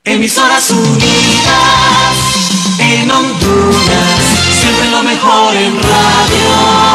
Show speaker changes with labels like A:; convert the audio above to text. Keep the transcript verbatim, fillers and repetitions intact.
A: Emisoras unidas en Honduras, siempre lo mejor en radio.